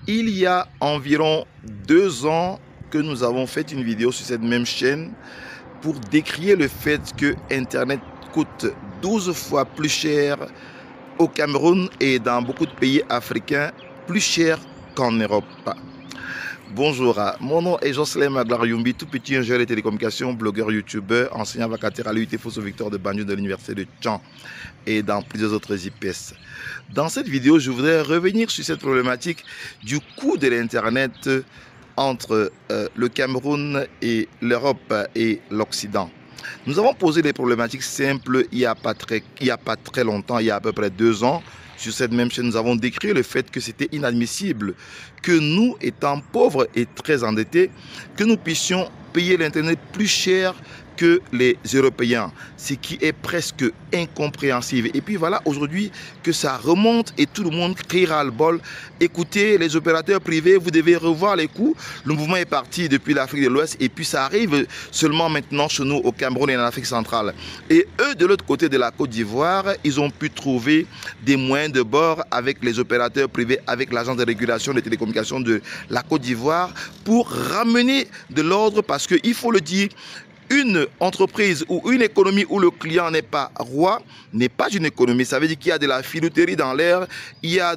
Il y a environ 2 ans que nous avons fait une vidéo sur cette même chaîne pour décrier le fait que Internet coûte 12 fois plus cher au Cameroun et dans beaucoup de pays africains, plus cher qu'en Europe. Bonjour, mon nom est Jocelyn Maglar-Yumbi, tout petit ingénieur de télécommunications, blogueur, youtubeur, enseignant vacataire à l'UIT Fosso-Victor de Banjul de l'Université de Tchang et dans plusieurs autres IPS. Dans cette vidéo, je voudrais revenir sur cette problématique du coût de l'Internet entre le Cameroun et l'Europe et l'Occident. Nous avons posé des problématiques simples il n'y a pas très longtemps, il y a à peu près 2 ans. Sur cette même chaîne, nous avons décrit le fait que c'était inadmissible que nous, étant pauvres et très endettés, que nous puissions payer l'Internet plus cher que les Européens, ce qui est presque incompréhensible. Et puis voilà, aujourd'hui, que ça remonte et tout le monde criera le bol. Écoutez, les opérateurs privés, vous devez revoir les coûts. Le mouvement est parti depuis l'Afrique de l'Ouest et puis ça arrive seulement maintenant chez nous au Cameroun et en Afrique centrale. Et eux, de l'autre côté de la Côte d'Ivoire, ils ont pu trouver des moyens de bord avec les opérateurs privés, avec l'agence de régulation des télécommunications de la Côte d'Ivoire pour ramener de l'ordre parce qu'il faut le dire, une entreprise ou une économie où le client n'est pas roi n'est pas une économie. Ça veut dire qu'il y a de la filouterie dans l'air, il y a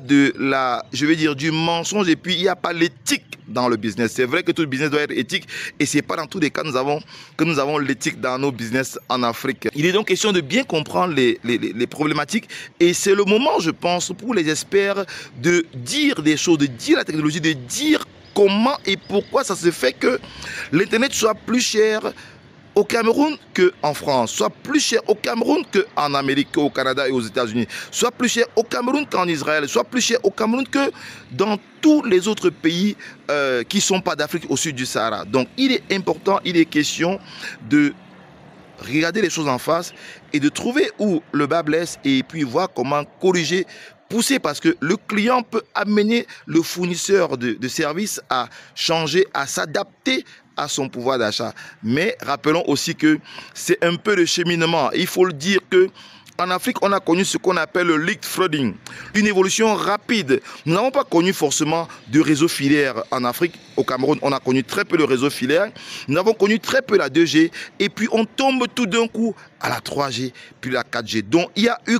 du mensonge et puis il n'y a pas l'éthique dans le business. C'est vrai que tout le business doit être éthique et c'est pas dans tous les cas que nous avons l'éthique dans nos business en Afrique. Il est donc question de bien comprendre les problématiques et c'est le moment, je pense, pour les experts de dire des choses, de dire la technologie, de dire comment et pourquoi ça se fait que l'Internet soit plus cher au Cameroun qu'en France, soit plus cher au Cameroun qu'en Amérique, au Canada et aux États-Unis, soit plus cher au Cameroun qu'en Israël, soit plus cher au Cameroun que dans tous les autres pays qui ne sont pas d'Afrique au sud du Sahara. Donc il est important, il est question de regarder les choses en face et de trouver où le bas blesse et puis voir comment corriger, pousser, parce que le client peut amener le fournisseur de services à changer, à s'adapter à son pouvoir d'achat. Mais rappelons aussi que c'est un peu de cheminement. Il faut le dire que en Afrique, on a connu ce qu'on appelle le leapfrogging, une évolution rapide. Nous n'avons pas connu forcément de réseau filaire en Afrique. Au Cameroun, on a connu très peu de réseau filaire. Nous avons connu très peu la 2G. Et puis, on tombe tout d'un coup à la 3G, puis la 4G. Donc,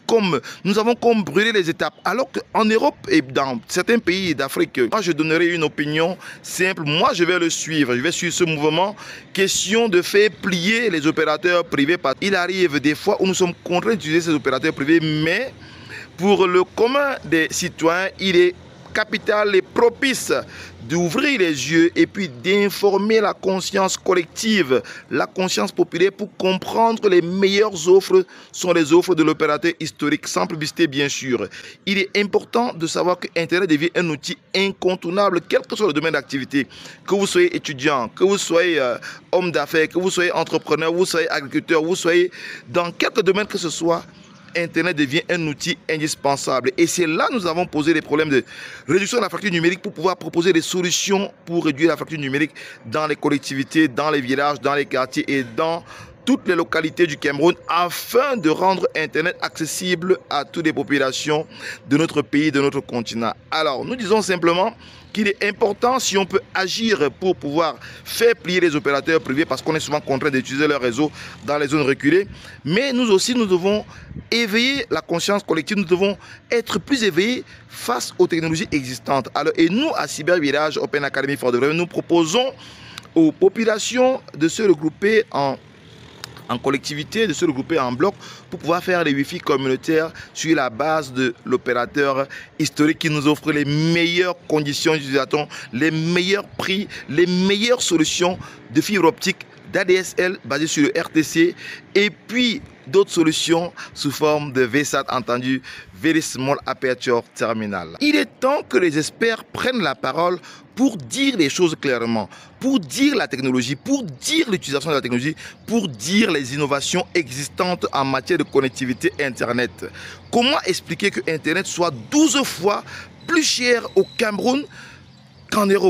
nous avons comme brûlé les étapes. Alors qu'en Europe et dans certains pays d'Afrique, moi, je donnerai une opinion simple. Moi, je vais le suivre. Je vais suivre ce mouvement. Question de faire plier les opérateurs privés. Il arrive des fois où nous sommes contraints d'utiliser ces opérateurs privés, mais pour le commun des citoyens, il est capital et propice d'ouvrir les yeux et puis d'informer la conscience collective, la conscience populaire pour comprendre que les meilleures offres sont les offres de l'opérateur historique, sans publicité bien sûr. Il est important de savoir que Internet devient un outil incontournable, quel que soit le domaine d'activité, que vous soyez étudiant, que vous soyez homme d'affaires, que vous soyez entrepreneur, vous soyez agriculteur, vous soyez dans quelque domaine que ce soit. Internet devient un outil indispensable. Et c'est là que nous avons posé les problèmes de réduction de la fracture numérique pour pouvoir proposer des solutions pour réduire la fracture numérique dans les collectivités, dans les villages, dans les quartiers et dans toutes les localités du Cameroun afin de rendre Internet accessible à toutes les populations de notre pays, de notre continent. Alors, nous disons simplement qu'il est important, si on peut agir pour pouvoir faire plier les opérateurs privés, parce qu'on est souvent contraint d'utiliser leur réseau dans les zones reculées, mais nous aussi, nous devons éveiller la conscience collective, nous devons être plus éveillés face aux technologies existantes. Alors, et nous, à Cyber Village Open Academy for Development, nous proposons aux populations de se regrouper en collectivité, de se regrouper en bloc pour pouvoir faire les Wi-Fi communautaires sur la base de l'opérateur historique qui nous offre les meilleures conditions d'utilisation, les meilleurs prix, les meilleures solutions de fibre optique, d'ADSL basées sur le RTC et puis d'autres solutions sous forme de VSAT, entendu, Very Small Aperture Terminal. Il est temps que les experts prennent la parole pour dire les choses clairement, pour dire la technologie, pour dire l'utilisation de la technologie, pour dire les innovations existantes en matière de connectivité Internet. Comment expliquer que Internet soit 12 fois plus cher au Cameroun qu'en Europe?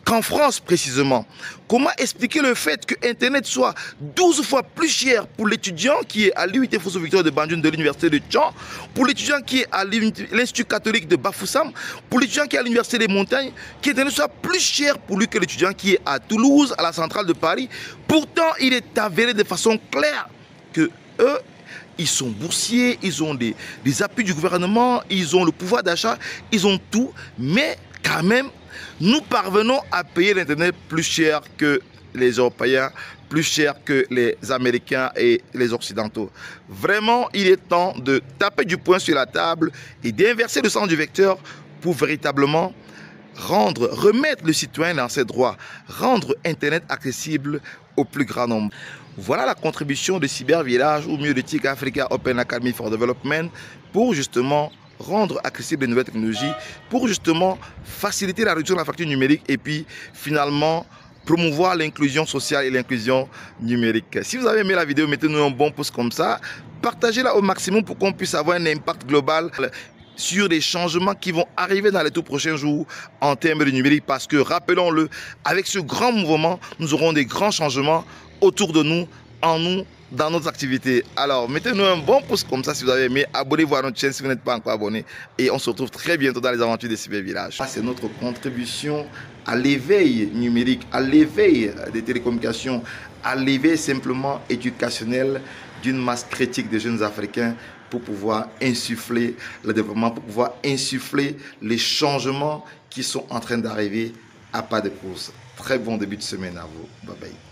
qu'en France précisément. Comment expliquer le fait que Internet soit 12 fois plus cher pour l'étudiant qui est à l'UIT Fosso Victor de Banjul de l'université de Tchang, pour l'étudiant qui est à l'Institut catholique de Bafoussam, pour l'étudiant qui est à l'université des Montagnes, qu'Internet soit plus cher pour lui que l'étudiant qui est à Toulouse, à la centrale de Paris. Pourtant, il est avéré de façon claire que eux, ils sont boursiers, ils ont des appuis du gouvernement, ils ont le pouvoir d'achat, ils ont tout, mais quand même, nous parvenons à payer l'Internet plus cher que les Européens, plus cher que les Américains et les Occidentaux. Vraiment, il est temps de taper du poing sur la table et d'inverser le sens du vecteur pour véritablement remettre le citoyen dans ses droits, rendre Internet accessible au plus grand nombre. Voilà la contribution de Cyber Village ou mieux de TIC Africa Open Academy for Development pour justement rendre accessible les nouvelles technologies, pour justement faciliter la réduction de la fracture numérique et puis finalement promouvoir l'inclusion sociale et l'inclusion numérique. Si vous avez aimé la vidéo, mettez-nous un bon pouce comme ça, partagez-la au maximum pour qu'on puisse avoir un impact global sur des changements qui vont arriver dans les tout prochains jours en termes de numérique, parce que rappelons-le, avec ce grand mouvement, nous aurons des grands changements autour de nous, en nous, dans nos activités. Alors, mettez-nous un bon pouce comme ça si vous avez aimé. Abonnez-vous à notre chaîne si vous n'êtes pas encore abonné. Et on se retrouve très bientôt dans les aventures des Cyber Village. C'est notre contribution à l'éveil numérique, à l'éveil des télécommunications, à l'éveil simplement éducationnel d'une masse critique de jeunes Africains pour pouvoir insuffler le développement, pour pouvoir insuffler les changements qui sont en train d'arriver à pas de course. Très bon début de semaine à vous. Bye bye.